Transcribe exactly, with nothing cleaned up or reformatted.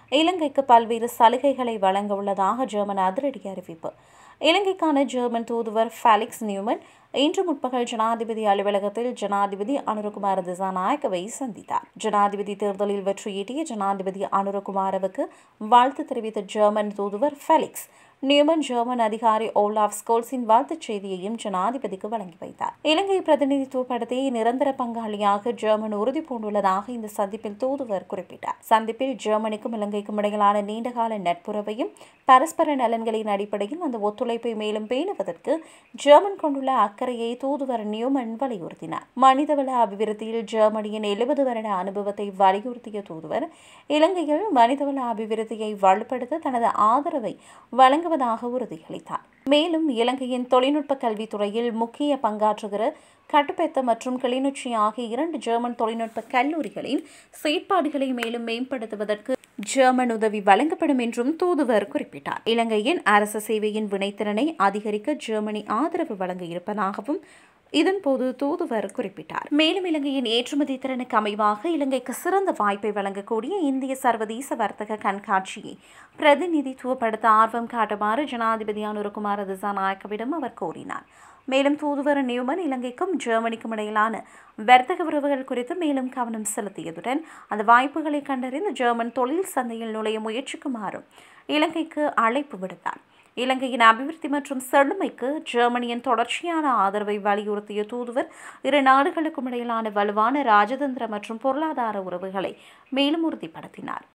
இலங்கைக்கு பல்வேறு சலுகைகளை வழங்க உள்ளதாக ஜெர்மன் அதிரடி அறிவிப்பு. இலங்கைக்கான ஜெர்மன் தூதுவர் ஃபெலிக்ஸ் நியூமன் இன்று முற்பகல் ஜனாதிபதி அலுவலகத்தில் ஜனாதிபதி அனுரகுமார திசாநாயக்கவை சந்தித்தார். ஜனாதிபதி தேர்தலில் வெற்றியீட்டிய ஜனாதிபதி அனுரகுமாரவுக்கு வாழ்த்து தெரிவித்த ஜெர்மன் தூதுவர் ஃபெலிக்ஸ் நியூமன் ஜெர்மன் அதிகாரி ஓலாஃப் ஸ்கோல்ஸின் வாழ்த்துச் செய்தியையும் ஜனாதிபதிக்கு வழங்கி வைத்தார். இலங்கை பிரதிநிதித்துவப்படுத்தி நிரந்தர பங்காளியாக ஜெர்மன் உறுதி பூண்டுள்ளதாக இந்த சந்திப்பில் தூதுவர் குறிப்பிட்டார். சந்திப்பில் ஜெர்மனிக்கும் இலங்கைக்கும் இடையிலான நீண்டகால நட்புறவையும் பரஸ்பர நலன்களின் அடிப்படையில் அந்த ஒத்துழைப்பை மேலும் பேணுவதற்கு ஜெர்மன் கொண்டுள்ள அக்கறையை தூதுவர் நியூமன் வலியுறுத்தினார். மனிதவள அபிவிருத்தியில் ஜெர்மனியின் எழுபது வருட அனுபவத்தை வலியுறுத்திய தூதுவர் இலங்கையில் மனிதவள அபிவிருத்தியை வலுப்படுத்த தனது ஆதரவை வழங்குவதாக உறுதியளித்தார். மேலும் இலங்கையின் தொழில்நுட்ப கல்வித்துறையில் முக்கிய பங்காற்றுகிற கட்டுப்பெத்த மற்றும் கிளிநொச்சி ஆகிய இரண்டு ஜெர்மன் தொழில்நுட்ப கல்லூரிகளின் செயற்பாடுகளை மேலும் மேம்படுத்துவதற்கு ஜெர்மன் உதவி வழங்கப்படும் என்றும் தூதுவர் குறிப்பிட்டார். இலங்கையின் அரசு சேவையின் வினைத்திறனை அதிகரிக்க ஜெர்மனி ஆதரவு வழங்க இருப்பதாகவும் இதன்போது தூதுவர் குறிப்பிட்டார். மேலும் இலங்கையின் ஏற்றுமதி திறனுக்கு அமைவாக இலங்கைக்கு சிறந்த வாய்ப்பை வழங்கக்கூடிய இந்திய சர்வதேச வர்த்தக கண்காட்சியை பிரதிநிதித்துவப்படுத்த ஆர்வம் காட்டுமாறு ஜனாதிபதி அனுரகுமார திசாநாயக்கவிடம் அவர் கோரினார். மேலும் தூதுவர் நியூமன் இலங்கைக்கும் ஜெர்மனிக்கும் இடையிலான வர்த்தக உறவுகள் குறித்து மேலும் கவனம் செலுத்தியதுடன் அந்த வாய்ப்புகளை கண்டறிந்து ஜெர்மன் தொழில் சந்தையில் நுழைய முயற்சிக்குமாறும் இலங்கைக்கு அழைப்பு விடுத்தார். இலங்கையின் அபிவிருத்தி மற்றும் செழுமைக்கு ஜெர்மனியின் தொடர்ச்சியான ஆதரவை வலியுறுத்திய தூதுவர் இரு நாடுகளுக்கும் இடையிலான வலுவான ராஜதந்திர மற்றும் பொருளாதார உறவுகளை மேலும் உறுதிப்படுத்தினார்.